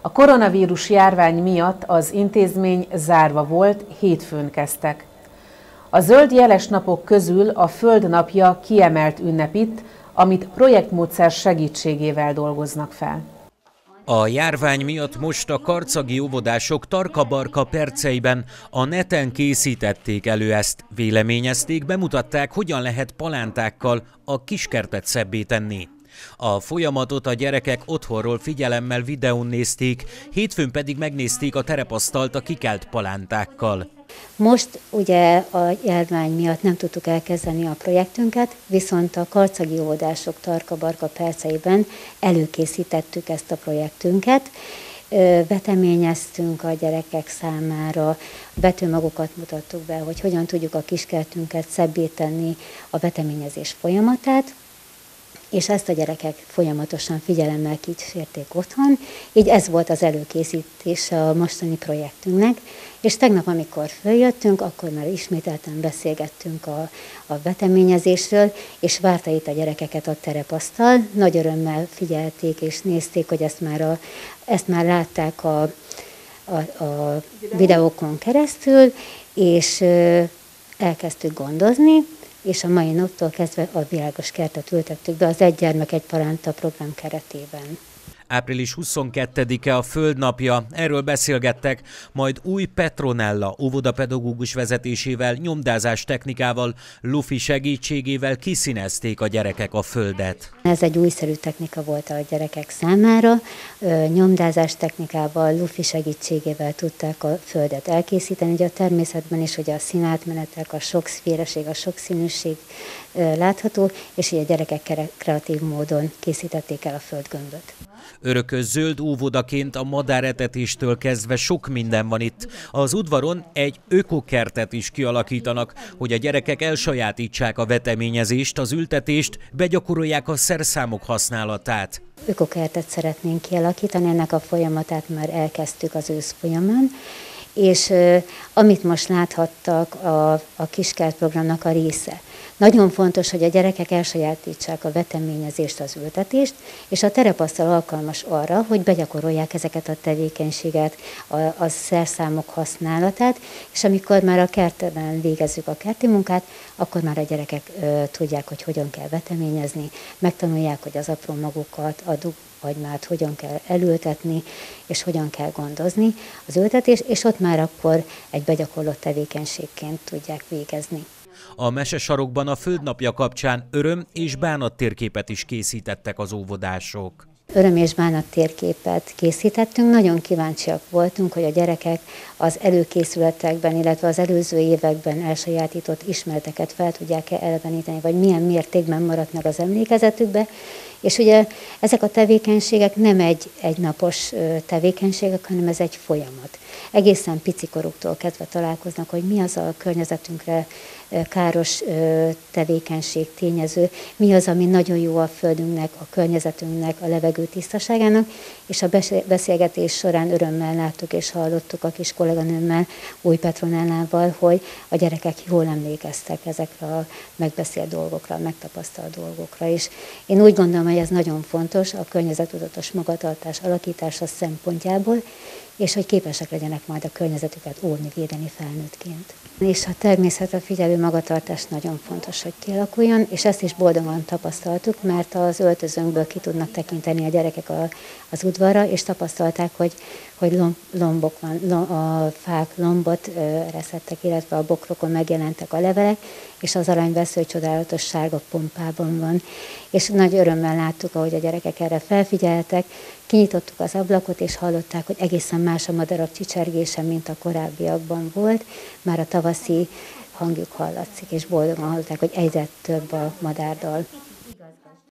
A koronavírus járvány miatt az intézmény zárva volt, hétfőn kezdtek. A zöld jeles napok közül a Föld napja kiemelt ünnep itt, amit projektmódszer segítségével dolgoznak fel. A járvány miatt most a karcagi óvodások tarka-barka perceiben a neten készítették elő ezt, véleményezték, bemutatták, hogyan lehet palántákkal a kiskertet szebbé tenni. A folyamatot a gyerekek otthonról figyelemmel videón nézték, hétfőn pedig megnézték a terepasztalt a kikelt palántákkal. Most ugye a járvány miatt nem tudtuk elkezdeni a projektünket, viszont a karcagi óvodások tarka-barka perceiben előkészítettük ezt a projektünket. Veteményeztünk a gyerekek számára, vetőmagokat mutattuk be, hogy hogyan tudjuk a kiskertünket szebbé tenni, a veteményezés folyamatát, és ezt a gyerekek folyamatosan figyelemmel kísérték otthon, így ez volt az előkészítése a mostani projektünknek, és tegnap, amikor följöttünk, akkor már ismételten beszélgettünk a veteményezésről, és várta itt a gyerekeket a terepasztal. Nagy örömmel figyelték és nézték, hogy ezt már látták a videókon keresztül, és elkezdtük gondozni, és a mai naptól kezdve a virágos kertet ültettük be az Egy gyermek, egy palánta program keretében. Április 22-e a Föld napja, erről beszélgettek, majd Új Petronella óvodapedagógus vezetésével, nyomdázás technikával, lufi segítségével kiszínezték a gyerekek a Földet. Ez egy újszerű technika volt a gyerekek számára, nyomdázás technikával, lufi segítségével tudták a Földet elkészíteni, ugye a természetben is, hogy a színátmenetek, a sokszféraség, a sokszínűség látható, és így a gyerekek kreatív módon készítették el a földgömböt. Örökös zöld óvodaként a madáretetéstől kezdve sok minden van itt. Az udvaron egy ökokertet is kialakítanak, hogy a gyerekek elsajátítsák a veteményezést, az ültetést, begyakorolják a szerszámok használatát. Ökokertet szeretnénk kialakítani, ennek a folyamatát már elkezdtük az ősz folyamán, és amit most láthattak a kiskert programnak a része. Nagyon fontos, hogy a gyerekek elsajátítsák a veteményezést, az ültetést, és a terepasztal alkalmas arra, hogy begyakorolják ezeket a tevékenységet, a szerszámok használatát, és amikor már a kertben végezzük a kerti munkát, akkor már a gyerekek tudják, hogy hogyan kell veteményezni, megtanulják, hogy az apró magokat, a hagymát hogyan kell elültetni, és hogyan kell gondozni az ültetés, és ott már akkor egy begyakorlott tevékenységként tudják végezni. A mesesarokban a Föld napja kapcsán öröm és bánat térképet is készítettek az óvodások. Öröm és bánat térképet készítettünk, nagyon kíváncsiak voltunk, hogy a gyerekek az előkészületekben, illetve az előző években elsajátított ismereteket fel tudják-e eleveníteni, vagy milyen mértékben maradt meg az emlékezetükbe. És ugye ezek a tevékenységek nem egy napos tevékenységek, hanem ez egy folyamat. Egészen picikoruktól kezdve találkoznak, hogy mi az a környezetünkre káros tevékenység, tényező, mi az, ami nagyon jó a földünknek, a környezetünknek, a levegő tisztaságának, és a beszélgetés során örömmel láttuk és hallottuk a kis kolléganőmmel, Új Petronellával, hogy a gyerekek jól emlékeztek ezekre a megbeszélt dolgokra, a megtapasztalt dolgokra is. Én úgy gondolom, hogy ez nagyon fontos a környezettudatos magatartás alakítása szempontjából, és hogy képesek legyenek majd a környezetüket óvni, védeni felnőttként. És a természetre figyelő magatartás nagyon fontos, hogy kialakuljon, és ezt is boldogan tapasztaltuk, mert az öltözőnkből ki tudnak tekinteni a gyerekek az udvarra, és tapasztalták, hogy lombok van, a fák lombot reszettek, illetve a bokrokon megjelentek a levelek, és az aranyvesző csodálatos sárga pompában van. És nagy örömmel láttuk, ahogy a gyerekek erre felfigyeltek, kinyitottuk az ablakot, és hallották, hogy egészen más a madarak csicsergése, mint a korábbiakban volt. Már a tavaszi hangjuk hallatszik, és boldogan hallották, hogy egyre több a madárdal.